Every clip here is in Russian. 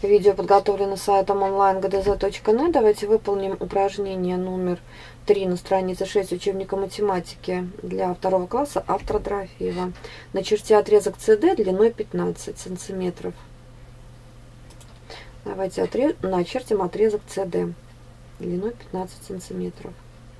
Видео подготовлено сайтом online.gdz.net. Давайте выполним упражнение номер 3 на странице 6 учебника математики для 2 класса автора Дорофеева. Начерти отрезок CD длиной 15 сантиметров. Давайте начертим отрезок CD длиной 15 сантиметров.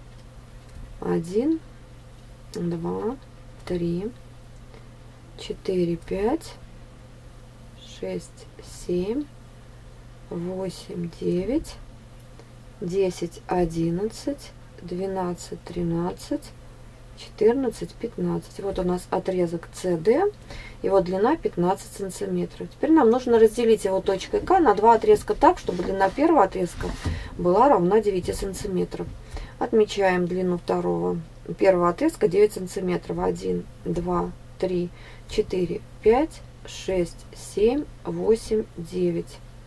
1, 2, 3, 4, 5, 6, 7, 8, 9, 10, 11, 12, 13, 14, 15. Вот у нас отрезок CD, его длина 15 сантиметров. Теперь нам нужно разделить его точкой К на два отрезка так, чтобы длина первого отрезка была равна 9 сантиметров. Отмечаем длину первого отрезка 9 сантиметров. 1, 2, 3, 4, 5, 6, 7, 8, 9.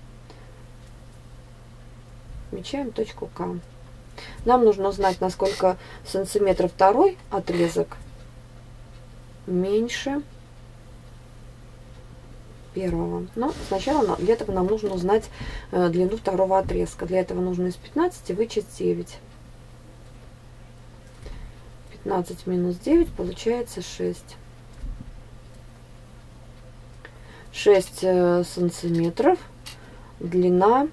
Отмечаем точку К. Нам нужно узнать, на сколько сантиметров второй отрезок меньше первого. Но сначала для этого нам нужно узнать длину второго отрезка. Для этого нужно из 15 вычесть 9. 15 минус 9 получается 6. 6 сантиметров длина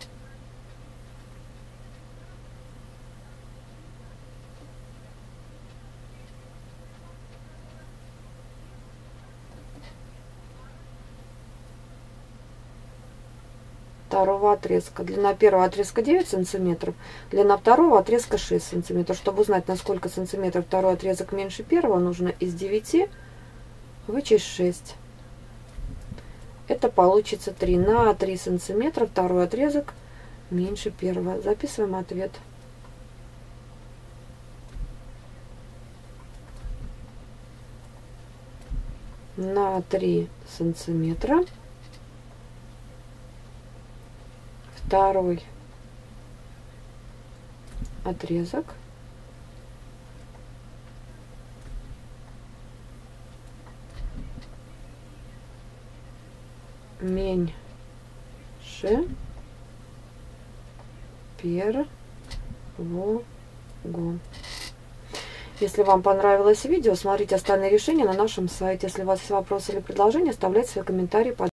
второго отрезка. Длина первого отрезка 9 сантиметров, длина второго отрезка 6 сантиметров. Чтобы узнать, на сколько сантиметров второй отрезок меньше первого, нужно из 9 вычесть 6. Это получится 3. На 3 сантиметра второй отрезок меньше первого. Записываем ответ. На 3 сантиметра второй отрезок меньше первого. Если вам понравилось видео, смотрите остальные решения на нашем сайте. Если у вас есть вопросы или предложения, оставляйте свои комментарии под